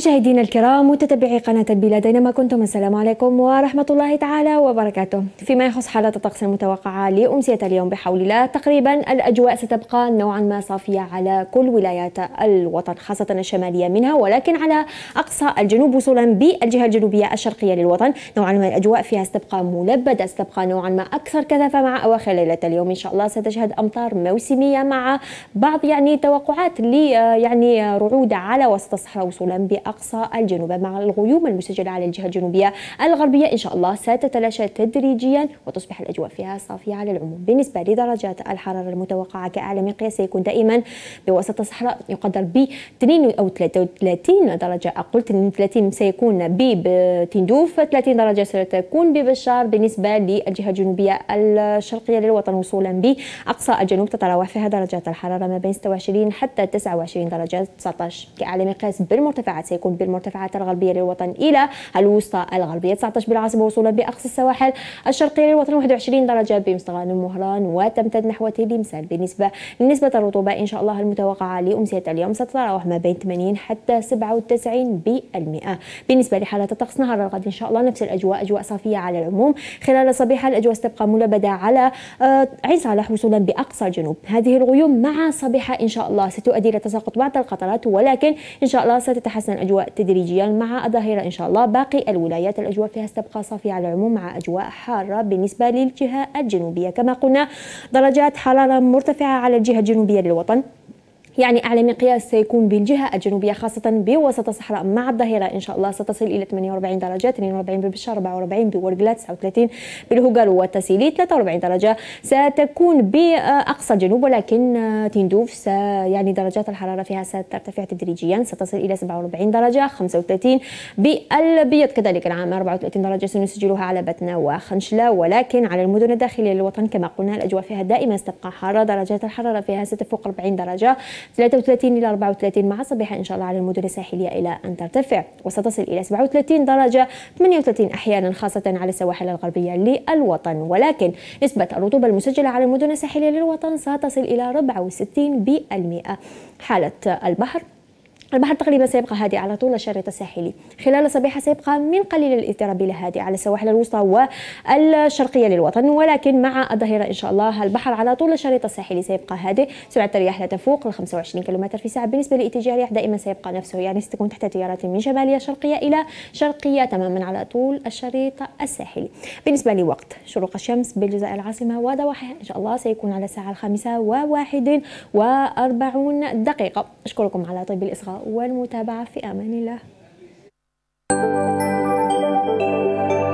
مشاهدينا الكرام متتبعي قناة البلاد أينما كنتم، السلام عليكم ورحمة الله تعالى وبركاته. فيما يخص حالة الطقس المتوقعة لأمسية اليوم بحول الله، تقريبا الأجواء ستبقى نوعا ما صافية على كل ولايات الوطن، خاصة الشمالية منها، ولكن على أقصى الجنوب وصولا بالجهة الجنوبية الشرقية للوطن نوعا ما الأجواء فيها ستبقى ملبدة، ستبقى نوعا ما أكثر كثافة. مع أواخر ليلة اليوم إن شاء الله ستشهد أمطار موسمية مع بعض توقعات رعود على وسط الصحراء وصولا بأقصى الجنوب، مع الغيوم المسجلة على الجهة الجنوبية الغربية إن شاء الله ستتلاشى تدريجيا وتصبح الأجواء فيها صافية على العموم. بالنسبة لدرجات الحرارة المتوقعة كأعلى مقياس سيكون دائما بوسط الصحراء يقدر ب 2 أو 33 درجة، أقول 32 سيكون بتندوف، 30 درجة ستكون ببشار. بالنسبة للجهة الجنوبية الشرقية للوطن وصولا بأقصى الجنوب تتراوح فيها درجات الحرارة ما بين 26 حتى 29 درجة. 19 كأعلى مقياس بالمرتفعات سيكون بالمرتفعات الغربية للوطن إلى الوسطى الغربية، 19 بالعاصمة وصولا بأقصى السواحل الشرقية للوطن، 21 درجة بمستغان ومهران وتمتد نحو تلمسان. بالنسبة لنسبة الرطوبة إن شاء الله المتوقعة لأمسية اليوم ستتراوح ما بين 80 حتى 97%. بالنسبة لحالة الطقس نهار الغد إن شاء الله نفس الأجواء، أجواء صافية على العموم. خلال الصبيحة الأجواء ستبقى ملبدة على عين صالح وصولا بأقصى الجنوب. هذه الغيوم مع صبيحة إن شاء الله ستؤدي إلى تساقط بعض القطرات، ولكن إن شاء الله ستتحسن الأجواء تدريجيا مع الظهيرة إن شاء الله. باقي الولايات الأجواء فيها ستبقى صافية على العموم مع أجواء حارة بالنسبة للجهة الجنوبية. كما قلنا درجات حرارة مرتفعة على الجهة الجنوبية للوطن، أعلى مقياس سيكون بالجهة الجنوبية خاصة بوسط الصحراء مع الظهيرة إن شاء الله ستصل إلى 48 درجة، 42 ببشار، 44 بورقلات، 39 بالهوغر والتسيلي، 43 درجة ستكون بأقصى الجنوب، ولكن تندوف درجات الحرارة فيها سترتفع تدريجيا ستصل إلى 47 درجة، 35 بالبيض كذلك العام، 34 درجة سنسجلها على بتنا وخنشلة. ولكن على المدن الداخلية للوطن كما قلنا الأجواء فيها دائما ستبقى حارة، درجات الحرارة فيها ستفوق 40 درجة، 33 إلى 34 مع صبيحة إن شاء الله على المدن الساحلية إلى أن ترتفع وستصل إلى 37 درجة، 38 أحيانا خاصة على السواحل الغربية للوطن. ولكن نسبة الرطوبة المسجلة على المدن الساحلية للوطن ستصل إلى 64%. حالة البحر تقريبا سيبقى هادئ على طول الشريط الساحلي. خلال الصبيحة سيبقى من قليل الاضطراب إلى هادئ على السواحل الوسطى والشرقية للوطن، ولكن مع الظهيرة إن شاء الله البحر على طول الشريط الساحلي سيبقى هادئ، سرعة الرياح لا تفوق 25 كم في الساعة. بالنسبة لاتجاه الرياح دائما سيبقى نفسه، ستكون تحت تيارات من شمالية شرقية إلى شرقية تماما على طول الشريط الساحلي. بالنسبة لوقت شروق الشمس بالجزائر العاصمة وضواحيها إن شاء الله سيكون على الساعة 5:41. أشكركم على طيب الإصغاء والمتابعة، في أمان الله.